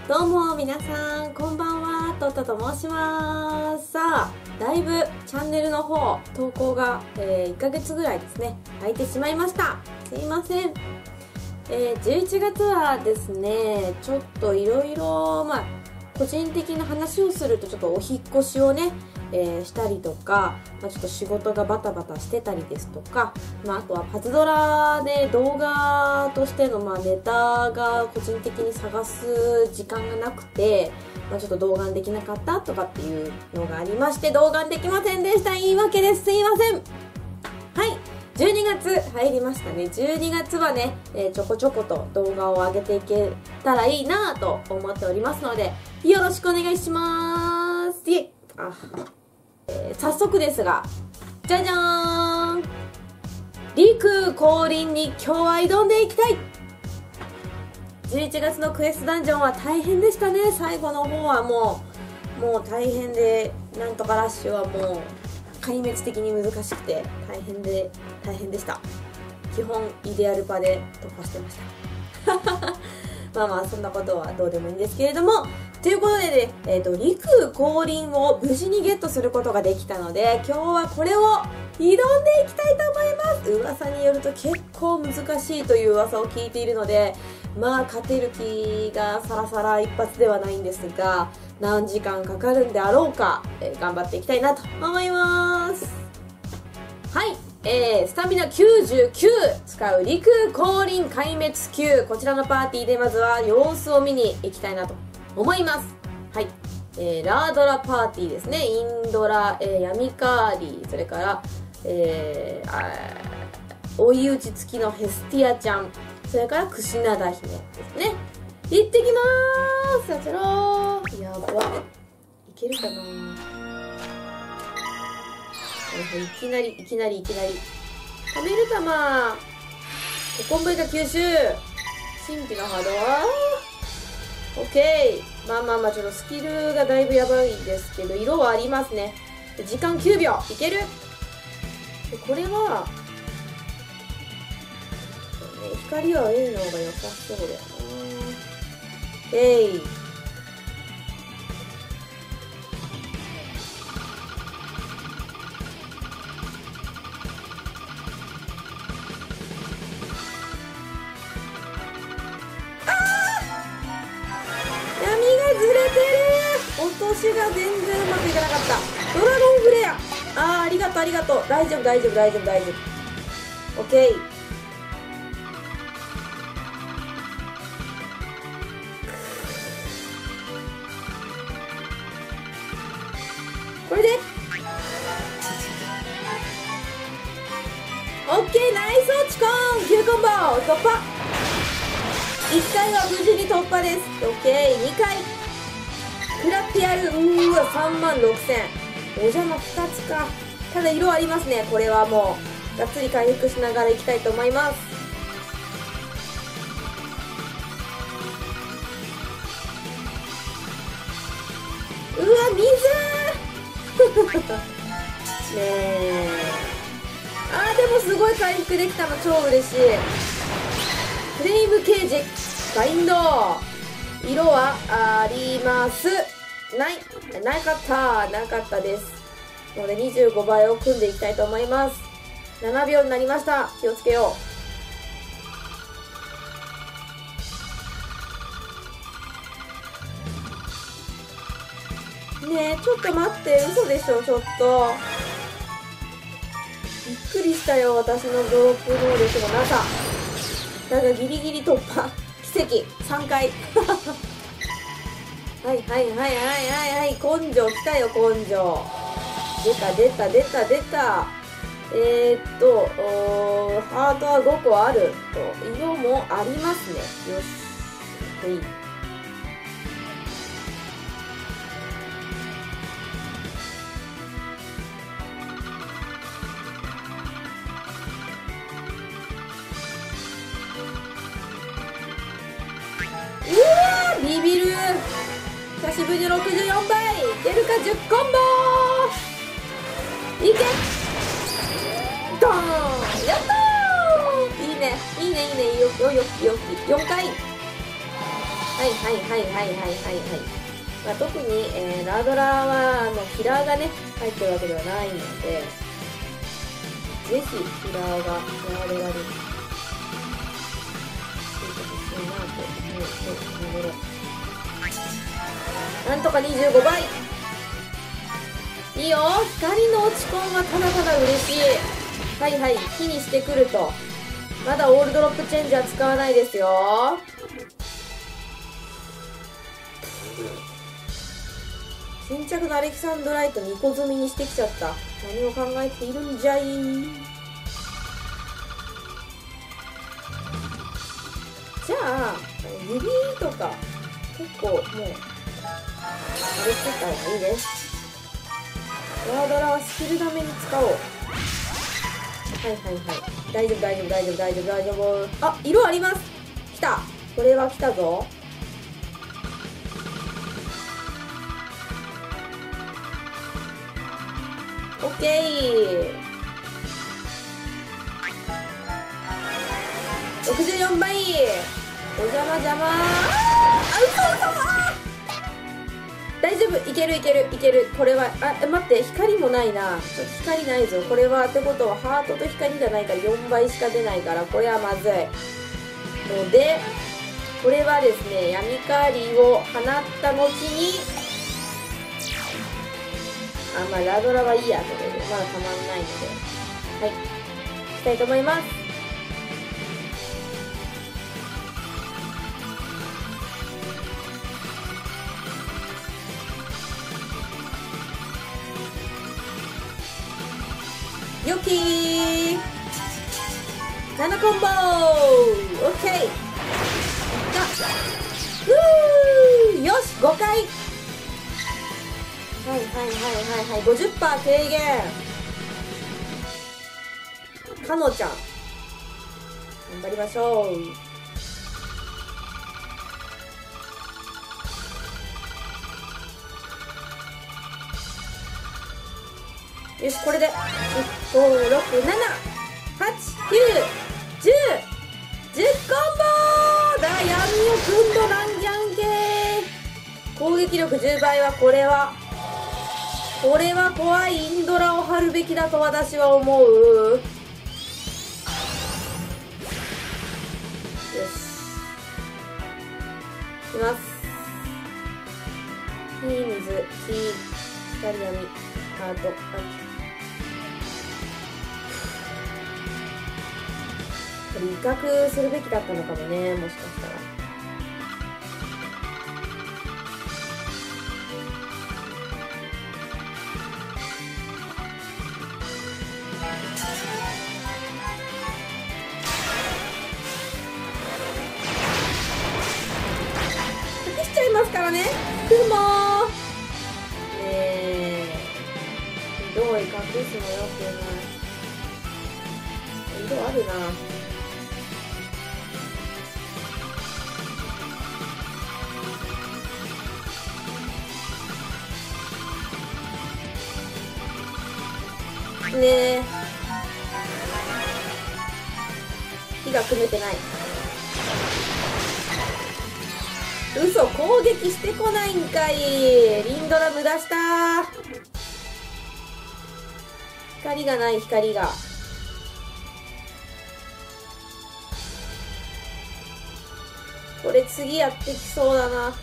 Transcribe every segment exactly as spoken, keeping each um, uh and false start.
どうも皆さんこんばんは、トットと申します。さあ、だいぶチャンネルの方投稿が、えー、いっかげつぐらいですね空いてしまいました。すいません。えー、じゅういちがつはですね、ちょっといろいろまあ個人的な話をすると、ちょっとお引っ越しをね、えー、したりとか、まあ、ちょっと仕事がバタバタしてたりですとか、まあ、あとはパズドラで動画としてのまあネタが個人的に探す時間がなくて、まあ、ちょっと動画できなかったとかっていうのがありまして、動画できませんでした。言い訳です。すいません。はい、じゅうにがつ入りましたね。じゅうにがつはね、えー、ちょこちょこと動画を上げていけたらいいなと思っておりますので、よろしくお願いします。イエイ。あ、えー、早速ですが、じゃじゃーん、陸降臨に今日は挑んでいきたい。じゅういちがつのクエストダンジョンは大変でしたね。最後の方はもうもう大変で、なんとかラッシュはもう壊滅的に難しくて大変で大変でした。基本イデアルパで突破してましたまあまあそんなことはどうでもいいんですけれども、ということでね、えーと、陸降臨を無事にゲットすることができたので、今日はこれを挑んでいきたいと思います。噂によると結構難しいという噂を聞いているので、まあ勝てる気がさらさら一発ではないんですが、何時間かかるんであろうか、えー、頑張っていきたいなと思います。はい、えー、スタミナきゅうじゅうきゅう使う陸降臨壊滅級、こちらのパーティーでまずは様子を見に行きたいなと思います。はい、えー、ラードラパーティーですね。インドラ、えー、闇カーリー、それから、えー、あ追い打ち付きのヘスティアちゃん、それからクシナダ姫ですね。行ってきまーす。さちらー、やばいけるかな。いきなりいきなりいきなり食べる玉、ココンボイが吸収、神秘の波動、オッケー。まあまあまあ、ちょっとスキルがだいぶやばいですけど、色はありますね。時間きゅうびょういける。でこれは光は A の方が良さそうだよな。えい、落としが全然うまくいかなかった。ドラゴンフレア、あー、ありがとうありがとう。大丈夫大丈夫大丈夫大丈夫。オッケー。これでオッケー、ナイス落ちコーン、きゅうコンボ突破。いっかいは無事に突破です。オッケー、にかい食らってやる。うーわ、さんまんろくせん。お邪魔ふたつか。ただ色ありますね。これはもうがっつり回復しながらいきたいと思います。うわ、水ねえ、あー、でもすごい回復できたの超嬉しい。フレイムケージバインド、色はありますないなかったなかったですので、にじゅうごばいを組んでいきたいと思います。ななびょうになりました。気をつけようねえ。ちょっと待って、嘘でしょ。ちょっとびっくりしたよ、私のドロップ能力のなさ。だがギリギリ突破、奇跡さんかいはいはいはいはいはいはい、根性きたよ、根性。出た出た出た出た。えー、っとハートはごこあると、色もありますね。よし、はい。うわー、ビビる。久しぶりにろくじゅうよんばい出るか。じゅっコンボいけ、ドーン、やったー。いいねいいねいいね、よよよよよんかい。 はいはいはいはいはいはいはい。まあ、特に、えー、ラドラはあのキラーがね入ってるわけではないので、ぜひキラーがやれられるいいなと思うところ。なんとかにじゅうごばいいいよ。光の落ち込んはただただ嬉しい。はいはい、火にしてくると。まだオールドロップチェンジは使わないですよ。先着のアレキサンドライトにこ積みにしてきちゃった。何を考えているんじゃい。じゃあ指とか結構もうあれしてた方がいいです。ワードラはスキルダメに使おう。はいはいはい、大丈夫大丈夫大丈夫大丈夫大丈夫。あ、色あります。来た。これは来たぞ。オッケー。ろくじゅうよんばい。お邪魔邪魔。あ、嘘嘘。大丈夫、いけるいけるいける。これは、あ、待って、光もないな。ちょっと光ないぞ。これはってことはハートと光がないからよんばいしか出ないから、これはまずいので、これはですね、闇カーリーを放った後に、あ、まあラドラはいいやということで、まだたまんないので、はい、いきたいと思います。よきーななコンボー。オッケー。ふー、よしごかい。はいはいはいはいはい、 ごじゅっパーセント 軽減。かのちゃん頑張りましょう。よし、これでいち、ご、ろく、なな、はち、きゅう、じゅう、じゅっコンボーだ。闇をくんどなんじゃんけー。攻撃力じゅうばいはこれはこれは怖い。インドラを張るべきだと私は思う。よし、いきます。火、水、火、光、闇、ハート、これ威嚇するべきだったのかもね、もしかしたら。隠しちゃいますからね、雲ねえ、ひどい。隠すのよくない。色あるな。ねえ、火が組めてない。嘘、攻撃してこないんかい。リンドラ無駄した。光がない。光がこれ次やってきそうだな。ね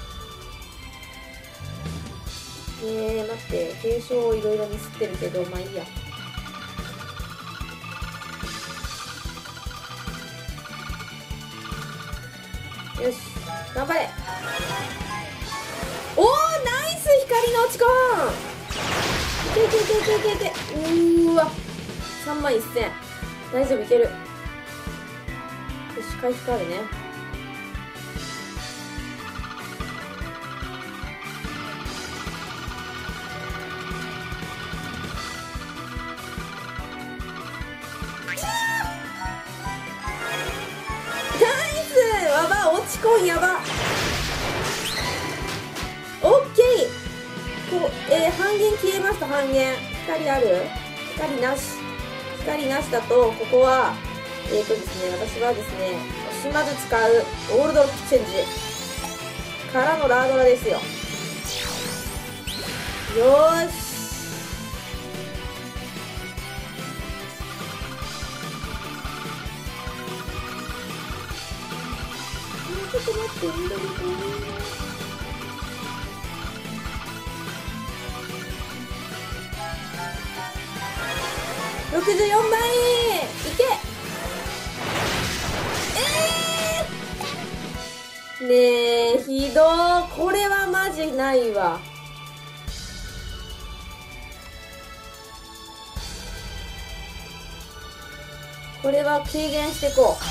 え、待って、継承をいろいろミスってるけど、まあいいや。よし、頑張れ。おー、ナイス。光の落ち込ん。いけいけいけいけいけいけ。うーわ、さんまんせん。大丈夫、いける。よし、回復あるね。落ち込んやば。オッケー。こう、えー、半減消えました。半減。光ある？光なし。光なしだと、ここはえっとですね、私はですね、押しまず使うオールドロップチェンジ。 からのラードラですよ。よーし。ちょっと待って、緑かろくじゅうよんばいいけ。えー、ねえ、ひどー。これはマジないわ。これは軽減していこう。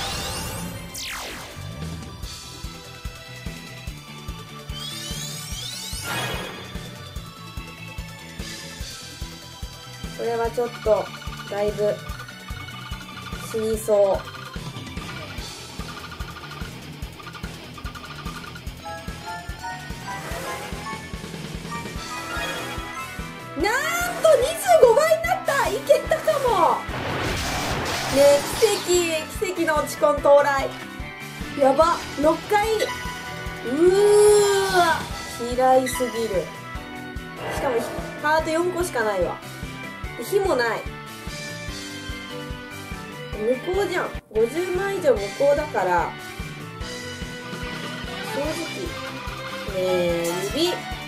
これはちょっとだいぶ死にそう。なんとにじゅうごばいになった。いけたかもねえ。奇跡奇跡の落ちコン到来。やば。ろっかい。うーわ嫌いすぎる。しかもハートよんこしかないわ。火もない。無効じゃん。ごじゅうまい以上無効だから正直ねえ。指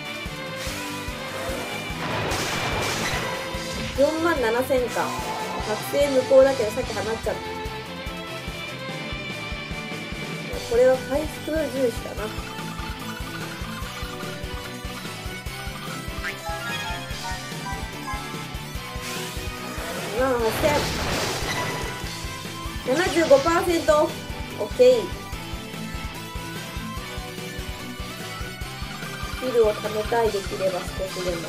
よんまんななせんか。覚醒無効だけどさっき放っちゃった。これは回復重視だな。にまんはっせん。ななじゅうごパーセント オッケー。スキルを貯めたい。できれば少しでも。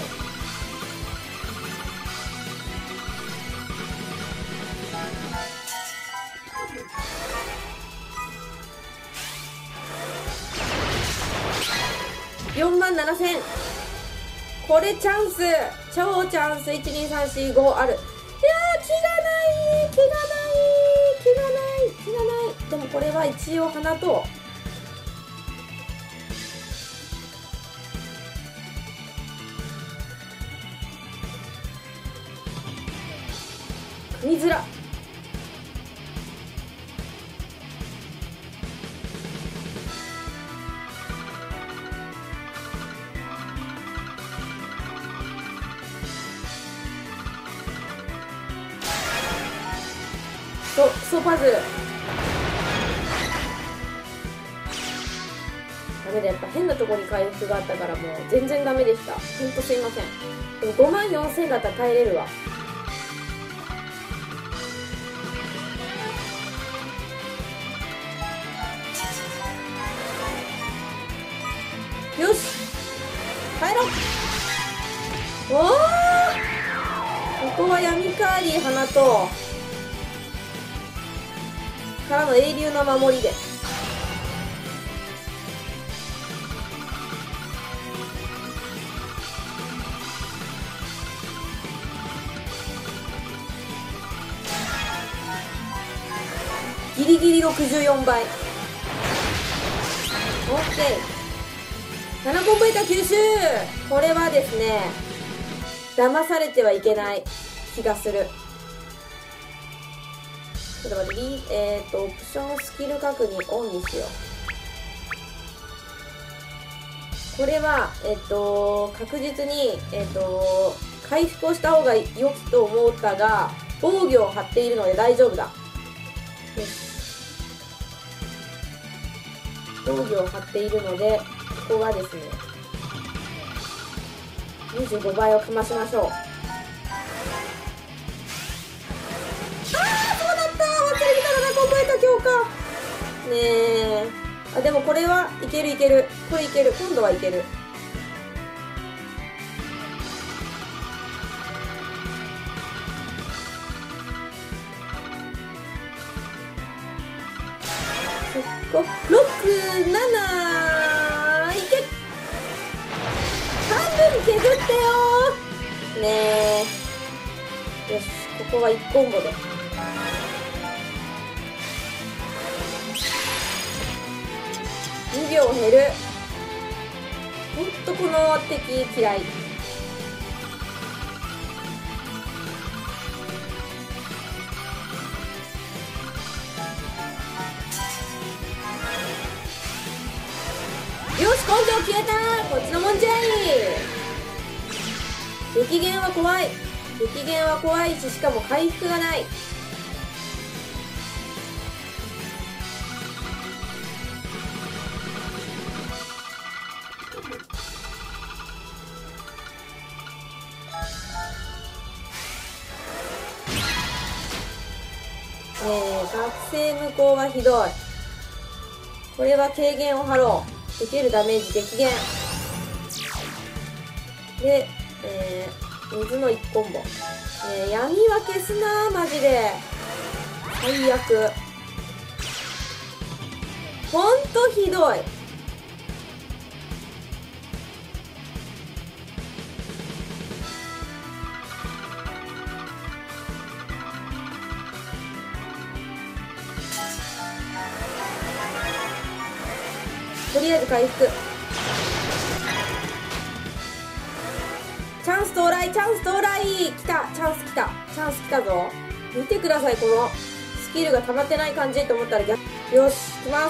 よんまんななせん。これチャンス。超チャンス。いちにさんしごある。いやー、気がない気がない気がない気がない。でもこれは一応花と見づら。そうクソパズル。ダメだ。やっぱ変なとこに回復があったからもう全然ダメでした。ほんとすいません。でもごまんよんせんだったら耐えれるわ。よし帰ろう。おお、ここは闇カーリー花とからの英雄の守りで。ギリギリろくじゅうよんばい。オッケー。ななコンボイタ吸収。これはですね、騙されてはいけない気がする。ちょっと待って、えっと、オプションスキル確認オンにしよう。これは、えっと、確実に、えっと、回復をした方が良きと思ったが、防御を張っているので大丈夫だ。よし。防御を張っているので、ここはですね、にじゅうごばいをかましましょう。強化ねえ。あ、でもこれはいけるいける。これいける。今度はいける。そころく、なな、いけ。半分削ってよーねえ。よし、ここはいちコンボで。にびょう減る。 ほんとこの敵嫌い。よし、根性消えた。こっちのもんじゃい。激減は怖い。激減は怖いし、しかも回復がない。えー、学生無効はひどい。これは軽減を張ろう。受けるダメージ激減で、えー、水のいちコンボ、えー、闇は消すなーマジで最悪。ほんとひどい。とりあえず回復。チャンス到来、チャンス到来。来た、チャンス来た、チャンス来たぞ。見てください、このスキルが溜まってない感じと思ったら逆。よし、来ます。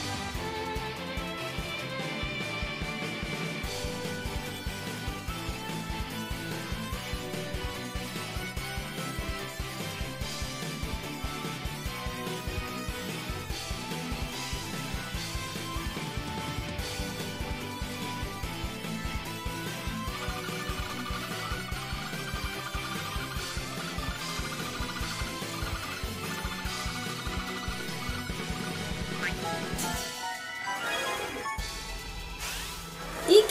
いけー。よし、オッケ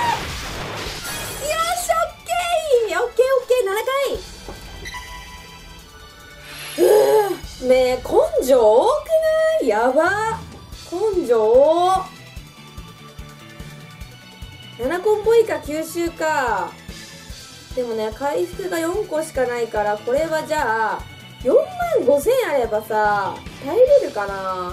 ー、オッケーオッケー、ななかい。うー、ねえ、根性多くない？やば、根性多。ななコンボ以下吸収か。でもね、回復がよんこしかないから、これはじゃあよんまんごせんあればさ耐えれるかな。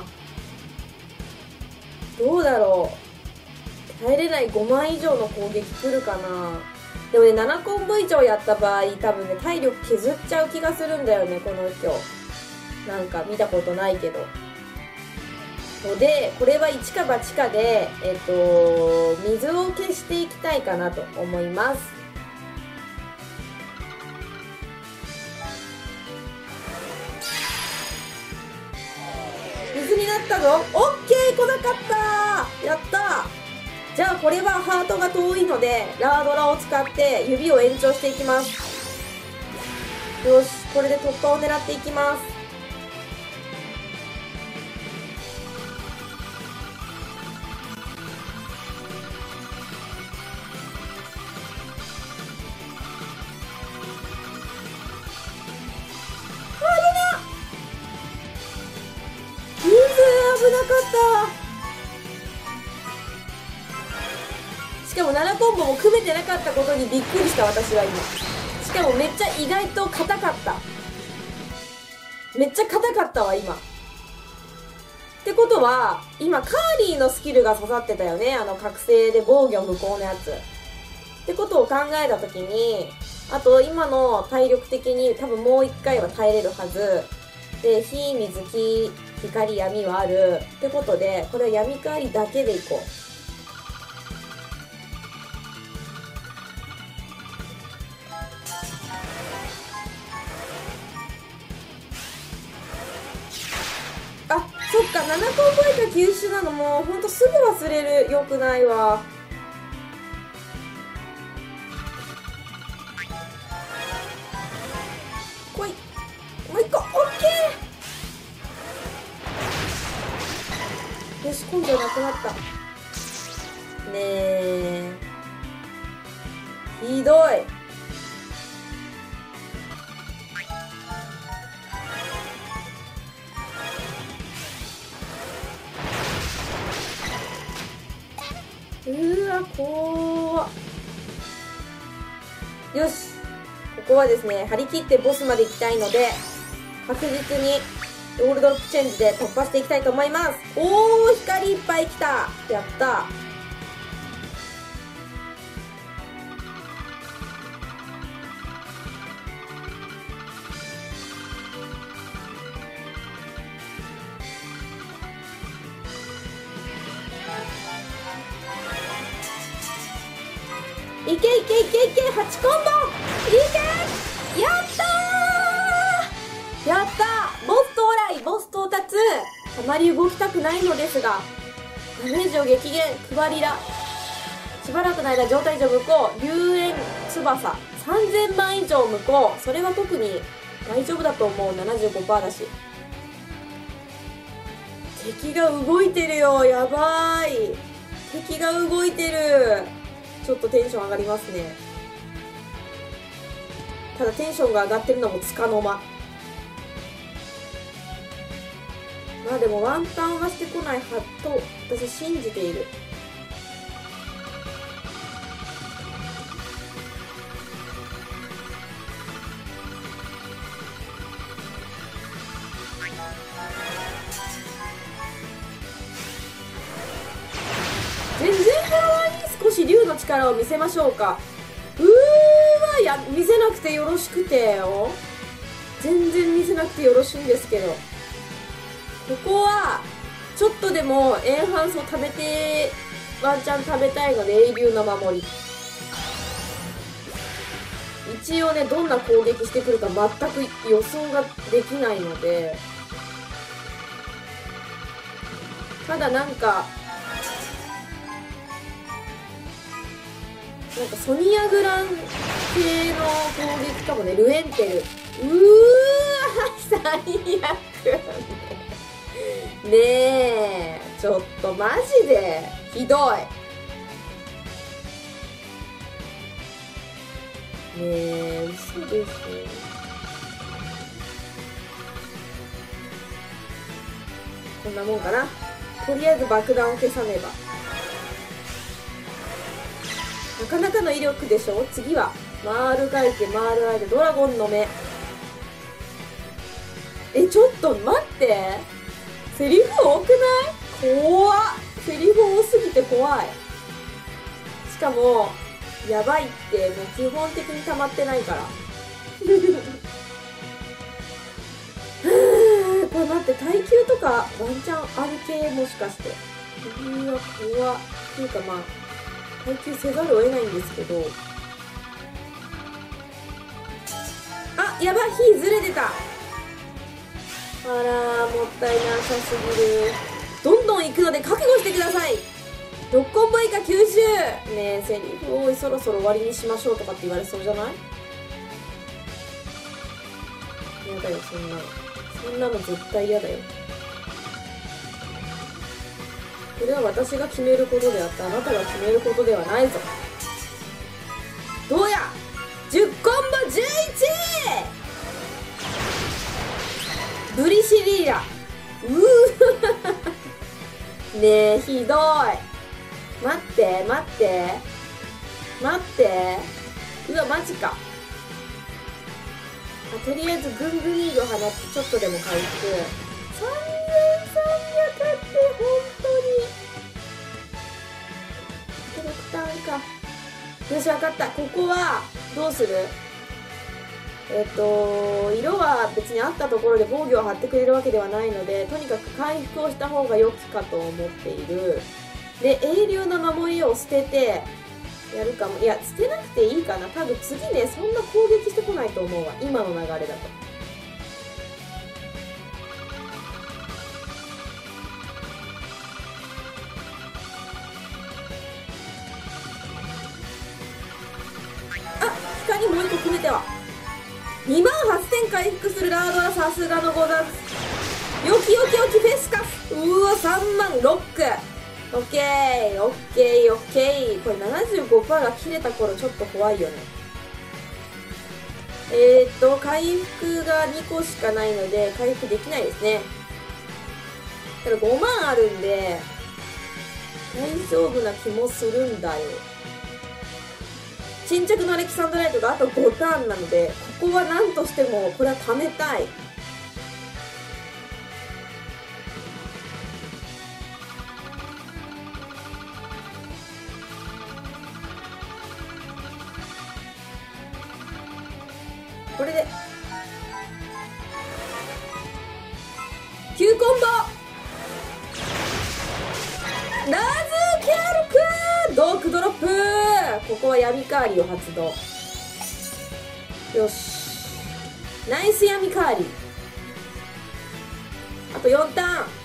どうだろう。耐えれない。ごまん以上の攻撃来るかな。でもね、ななコンボ以上やった場合多分ね体力削っちゃう気がするんだよね、この人。なんか見たことないけど。のでこれは一か八かでえっと水を消していきたいかなと思います。水になったぞ。オッケー、来なかった。やった。じゃあこれはハートが遠いのでラードラを使って指を延長していきます。よし、これで突破を狙っていきます。危なかった。しかもななコンボも組めてなかったことにびっくりした、私は今。しかもめっちゃ意外と硬かった。めっちゃ硬かったわ今。ってことは今カーリーのスキルが刺さってたよね、あの覚醒で防御無効のやつ。ってことを考えた時に、あと今の体力的に多分もう一回は耐えれるはずで、火水木光闇はあるってことで、これは闇変わりだけでいこう。あ、そっか、ななコンボ以下吸収なのもうほんとすぐ忘れる。よくないわ。来い、もう一個。オッケー。よし、根性なくなった。ねえ、ひどい。うーわ、怖っ。よし、ここはですね張り切ってボスまで行きたいので、確実にオールドロップチェンジで突破していきたいと思います。おー、光いっぱい来た。やった。 いけいけいけいけ、はちコンボいけ、やったー、やったー、ボス到来、ボス到達。あまり動きたくないのですが、ダメージを激減、クバリラ。しばらくの間状態上無効、龍炎翼さんぜんまん以上無効。それは特に大丈夫だと思う。 ななじゅうごパーセント だし。敵が動いてるよ、やばーい。敵が動いてる。ちょっとテンション上がりますね。ただテンションが上がってるのもつかの間。まあでもワンタンはしてこないはと私信じている。全然変わらない。少し竜の力を見せましょうか。うーわ、いや見せなくてよろしくてよ。全然見せなくてよろしいんですけど、ここはちょっとでもエンハンスを食べてワンチャン食べたいので、英雄の守り。一応ね、どんな攻撃してくるか全く予想ができないので、ただなんかなんかソニアグラン系の攻撃かもね。ルエンテル、うーわ最悪ねえ、ちょっとマジでひどいねえ、嘘でしょ。こんなもんかな。とりあえず爆弾を消さねば。なかなかの威力でしょ。次は回る書いて回るあいでドラゴンの目。え、ちょっと待って、セリフ多くない？怖っ。セリフ多すぎて怖い。しかもやばいって、もう基本的に溜まってないからこれ待って、耐久とかワンチャンある系、もしかして。うわ怖っ。っていうかまあ耐久せざるを得ないんですけど、あ、やばい、火ずれてた。あらー、もったいなさすぎる。どんどん行くので覚悟してください。ろっコンボ以下吸収。ねえ、セリフ多い、そろそろ終わりにしましょうとかって言われそうじゃない？やだよ、そんなの。そんなの絶対嫌だよ。これは私が決めることであって、あなたが決めることではないぞ。どうやじゅっコンボじゅういち！ ブリシリーラ。うーねえ、ひどい。待って待って待って、うわマジか。あ、とりあえずぐんぐんリード放ってちょっとでも回復。さんぜんさんびゃくって本当にキャラクターか。よし、分かった。ここはどうする？えっと色は別にあったところで防御を張ってくれるわけではないので、とにかく回復をした方が良きかと思っている。で、英雄の守りを捨ててやるかも。いや、捨てなくていいかな。多分次ね、そんな攻撃してこないと思うわ、今の流れだと。あ、光もう一個組めてはにまんはっせん回復するラードはさすがのござんす。よきよきよきフェスカス。うわ、さんまんロック。オッケーオッケーオッケー。これ ななじゅうごパーセント が切れた頃ちょっと怖いよね。えーっと回復がにこしかないので回復できないですね。ただごまんあるんで大丈夫な気もするんだよ。沈着のアレキサンドライトがあとごターンなので、ここは何としてもこれは貯めたい。これできゅうコンボ。ラズキャルクドークドロップ。ここは闇カーリを発動。よし、ナイス闇カーリ。あとよんターン。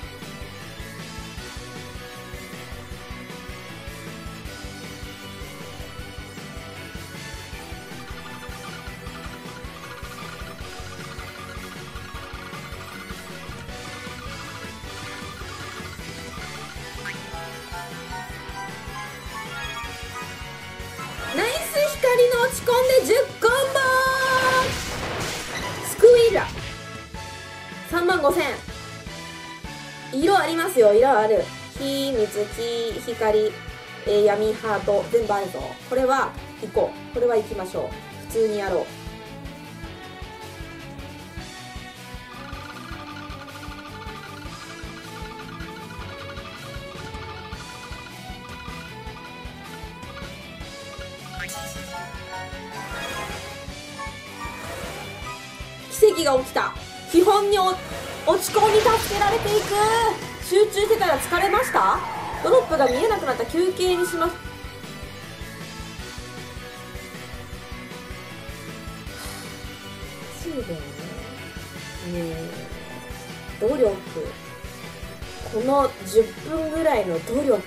ナイス光の落ち込んでじゅっコンボ。スクイラさんまんごせん。色ありますよ、色ある。火、水、木、光、えー、闇、ハート、全部あるぞ。これは行こう。これは行きましょう。普通にやろう。奇跡が起きた。基本に落ち込みに助けられていく。集中してたら疲れました。ドロップが見えなくなった。休憩にします。マジでねえ、努力、このじゅっぷんぐらいの努力、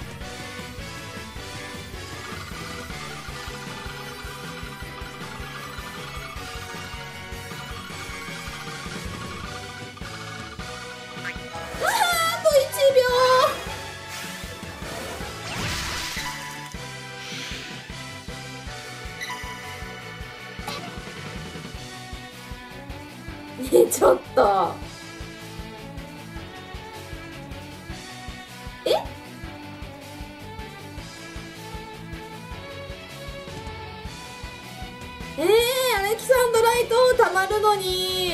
ね、ちょっとええー、アレキサンドライトたまるのに。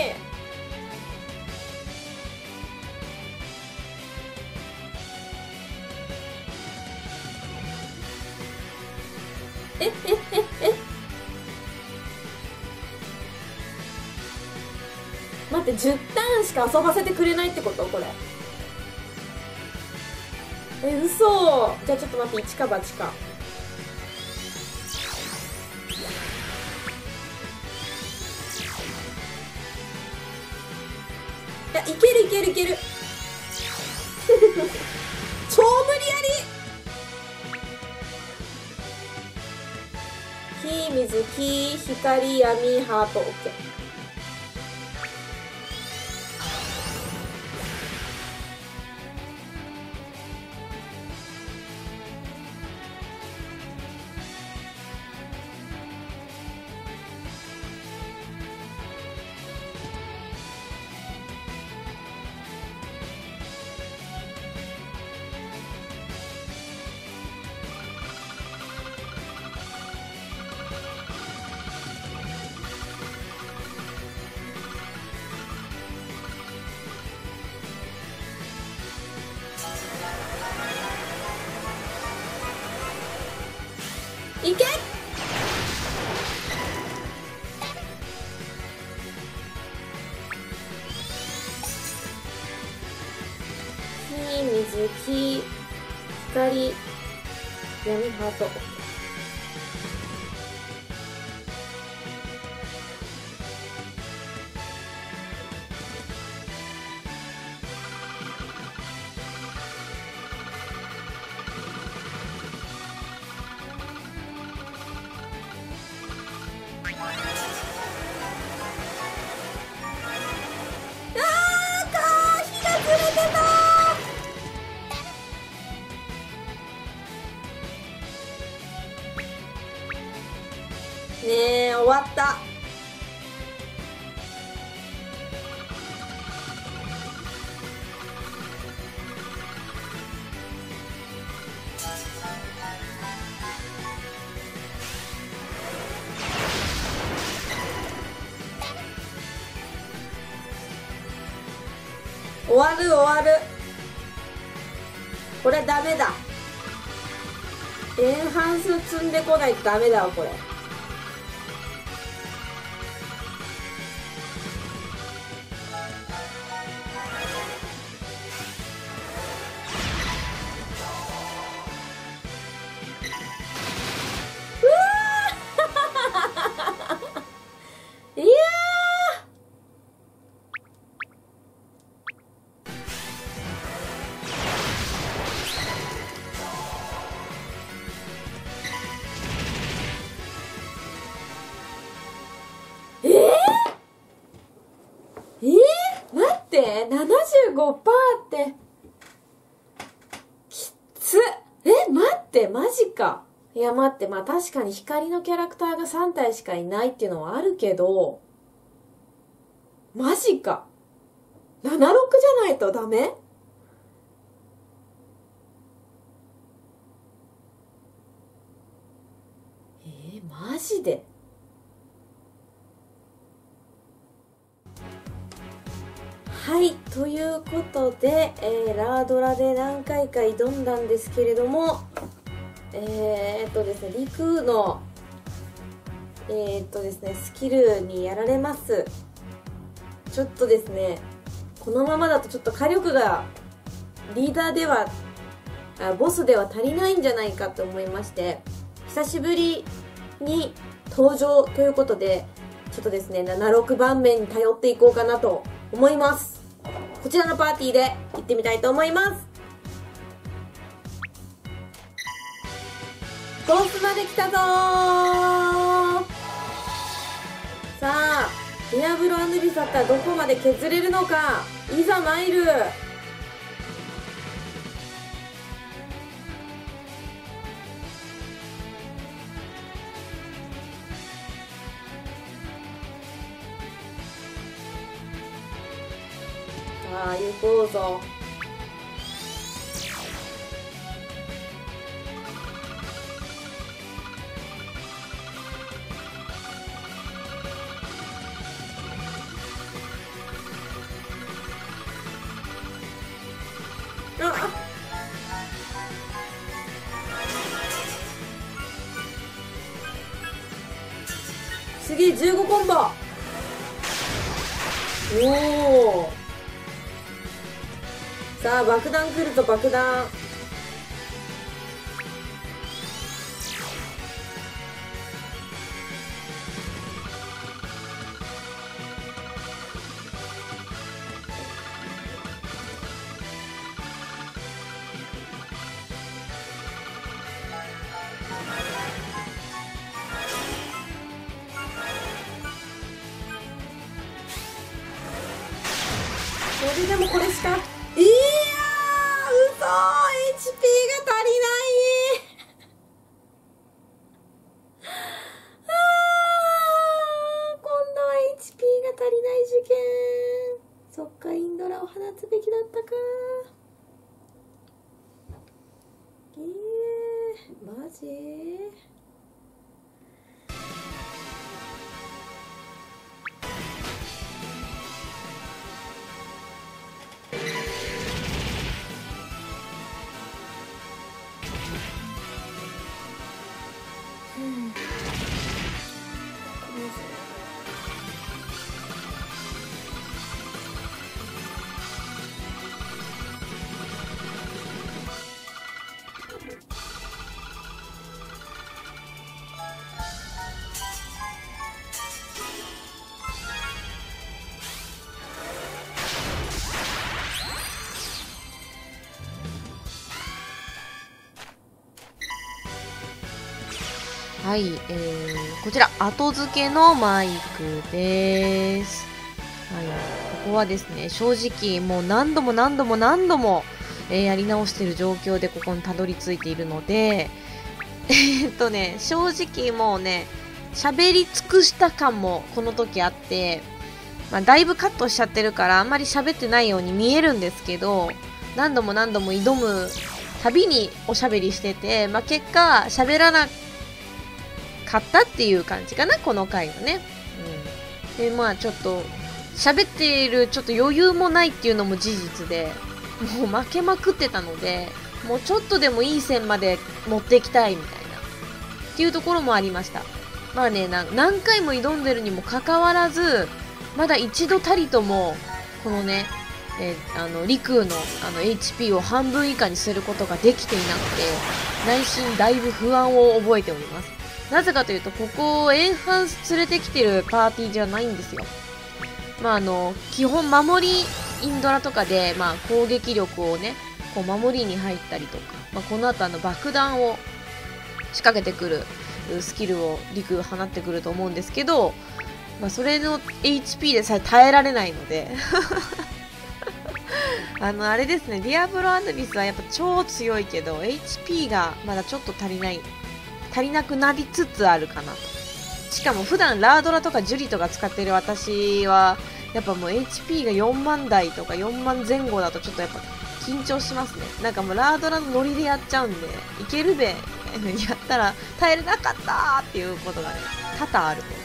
ええええ待って、じゅうターンしか遊ばせてくれないってことこれ。え、嘘。じゃあちょっと待って、一か八か。いや、いけるいけるいける超無理やり。火、水、木、光、闇、ハート、オッケー。いけ。火、水、木、光、闇、ハート。ねえ、終わった。終わる終わる。これダメだ。エンハンス積んでこないとダメだわこれ。 るごパーセント ってきつっ。え待ってマジか。いや待って、まあ確かに光のキャラクターがさん体しかいないっていうのはあるけど、マジか。ななじゅうろくじゃないとダメ？えー、マジで？はい、ということで、えー、ラードラで何回か挑んだんですけれども、えー、っとですね、リクの、えー、っとですね、スキルにやられます。ちょっとですね、このままだとちょっと火力がリーダーでは、あ、ボスでは足りないんじゃないかと思いまして、久しぶりに登場ということで、ちょっとですね、ななじゅうろくばんめに頼っていこうかなと思います。こちらのパーティーで行ってみたいと思います。ボスまで来たぞー。さあ、ディアブロ・アヌビスだったらどこまで削れるのか。いざ参る。さあ行こうぞ。あ、すげえじゅうごコンボ。おお、さあ爆弾来ると爆弾。それでもこれしか、いやー、嘘、 エイチピー が足りないあー、今度は エイチピー が足りない事件。そっか、インドラを放つべきだったか。えー、マジ？ はい、えー、こちら後付けのマイクです。はい、ここはですね、正直もう何度も何度も何度も、えー、やり直している状況でここにたどり着いているので、えーっとね、正直もうね、喋り尽くした感もこの時あって、まあ、だいぶカットしちゃってるからあんまり喋ってないように見えるんですけど、何度も何度も挑むたびにおしゃべりしてて、まあ、結果喋らなかったっていう感じかな、この回はね。うん、でまあちょっと喋っているちょっと余裕もないっていうのも事実で、もう負けまくってたので、もうちょっとでもいい線まで持っていきたいみたいなっていうところもありました。まあね、な何回も挑んでるにもかかわらず、まだ一度たりともこのね、えー、あのリクのあの エイチピー を半分以下にすることができていなくて、内心だいぶ不安を覚えております。なぜかというと、ここエンハンス連れてきてるパーティーじゃないんですよ。まああの基本守りインドラとかで、まあ、攻撃力をねこう守りに入ったりとか、まあ、この後あの爆弾を仕掛けてくるスキルをリク放ってくると思うんですけど、まあ、それの エイチピー でさえ耐えられないのであのあれですね、ディアブロアヌビスはやっぱ超強いけど エイチピー がまだちょっと足りない足りなくなりつつあるかなと。しかも普段ラードラとかジュリとか使ってる私はやっぱもう エイチピー がよんまん台とかよんまんぜん後だとちょっとやっぱ緊張しますね。なんかもうラードラのノリでやっちゃうんで、いけるべやったら耐えれなかったーっていうことがね多々あるので、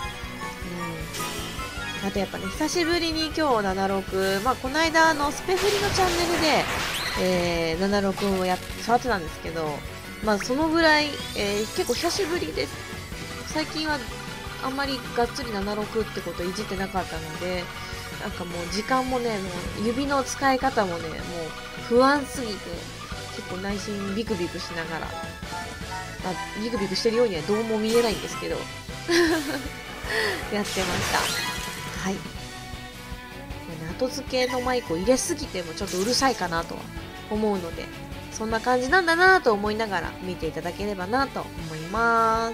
うん、あとやっぱね久しぶりに今日ななじゅうろく、まあこの間のスペフリのチャンネルで、えー、ななじゅうろくをや触ってたんですけど、まあそのぐらい、えー、結構久しぶりです。最近はあんまりがっつりななじゅうろくってことをいじってなかったので、なんかもう時間もね、もう指の使い方もね、もう不安すぎて、結構内心ビクビクしながら、あ、ビクビクしてるようにはどうも見えないんですけど、やってました。はい。後付けのマイクを入れすぎてもちょっとうるさいかなとは思うので、そんな感じなんだなと思いながら見ていただければなと思います。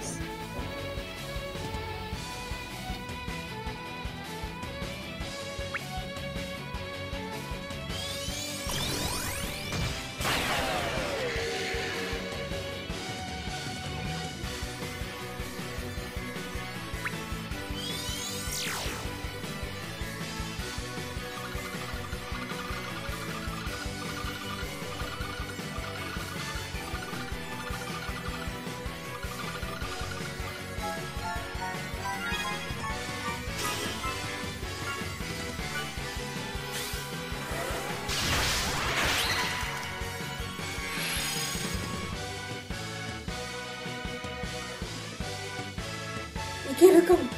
いけるかも。い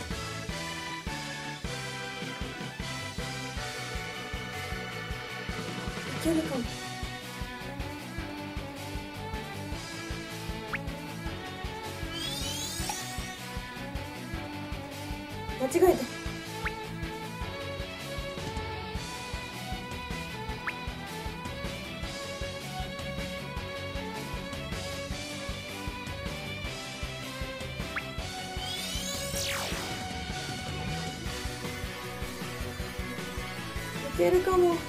けるかも。間違えた。いけるかも。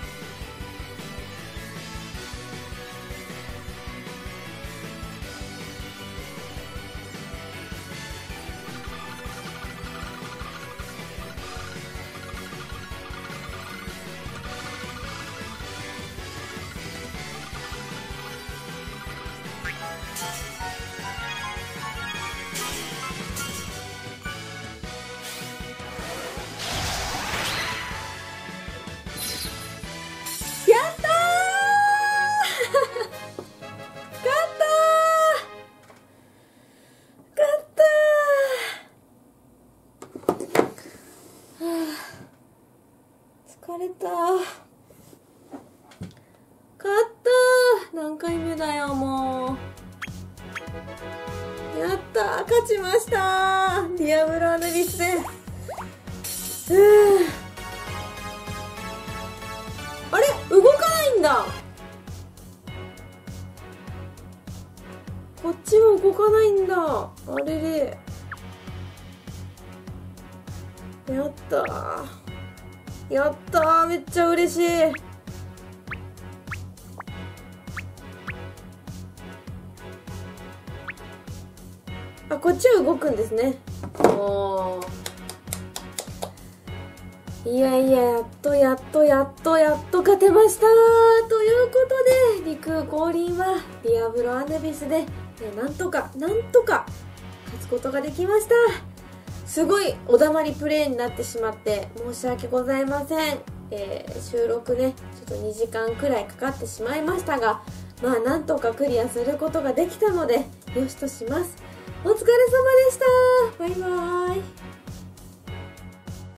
疲れた。勝った。何回目だよもう。やった、勝ちました。ディアブロアヌビス戦。あれ、動かないんだ。こっちは動かないんだ。あれれ。やったー。やったー、めっちゃ嬉しい。あ、こっちは動くんですね。おー、いやいや、やっとやっとやっとやっと勝てましたー。ということで、陸降臨はディアブロアヌビスで、なんとかなんとか勝つことができました。すごいおだまりプレイになってしまって申し訳ございません。えー、収録ねちょっとにじかんくらいかかってしまいましたが、まあなんとかクリアすることができたのでよしとします。お疲れ様でした。バイバーイ。